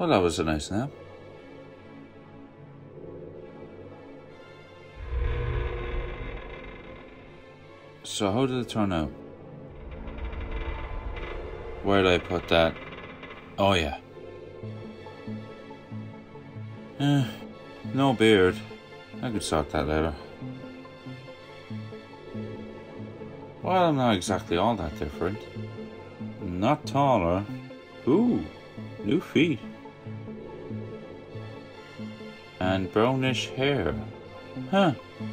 Well, that was a nice nap. So how did it turn out? Where did I put that? Oh yeah. No beard. I could sort that later. Well, I'm not exactly all that different. Not taller. Ooh, new feet. And brownish hair. Huh.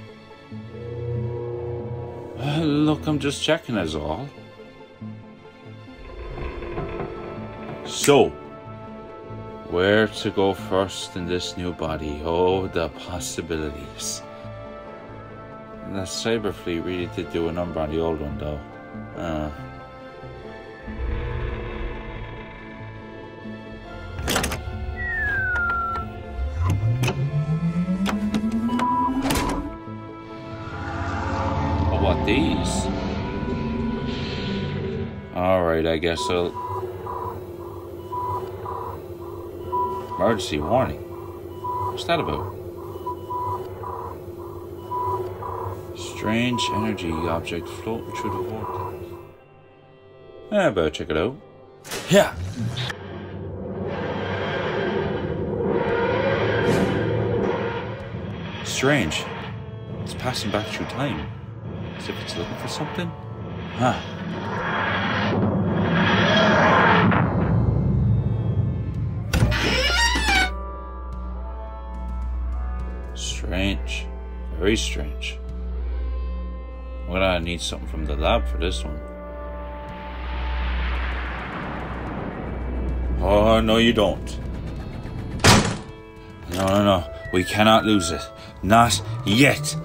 Look, I'm just checking as all. So, where to go first in this new body? Oh, the possibilities. That Cyberfleet really did do a number on the old one, though. Oh, what, these? Alright, I guess I'll... Emergency warning. What's that about? Strange energy object floating through the vortex. I better check it out. Yeah. Strange. It's passing back through time. As if it's looking for something. Huh. Strange. Very strange. I'm gonna need something from the lab for this one. Oh, no you don't. No. We cannot lose it. Not yet.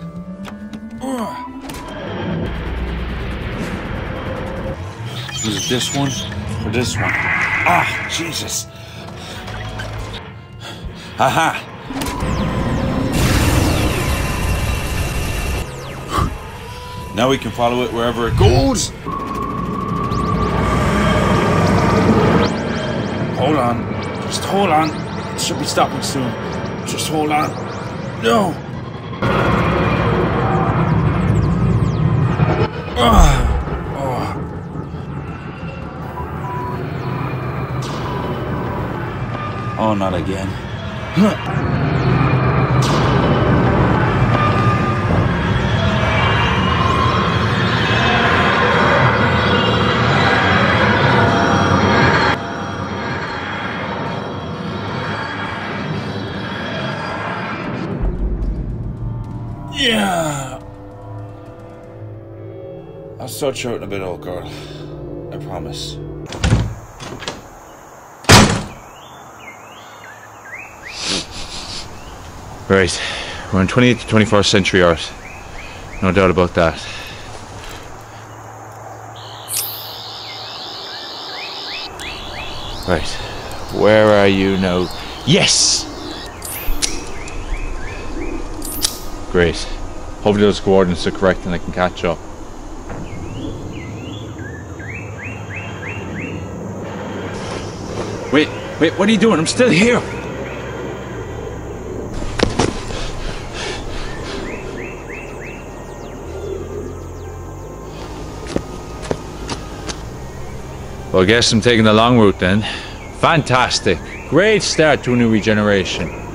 Is it this one or this one? Ah, Jesus. Haha. Now we can follow it wherever it goes. Hold on. Just hold on. It should be stopping soon. Just hold on. No. Oh, not again. Yeah. I'll start shouting a bit, old girl. I promise. Right, we're in 20th to 21st century art. No doubt about that. Right, where are you now? Yes! Great. Hopefully those coordinates are correct and I can catch up. Wait, what are you doing? I'm still here! Well, I guess I'm taking the long route then. Fantastic. Great start to a new regeneration.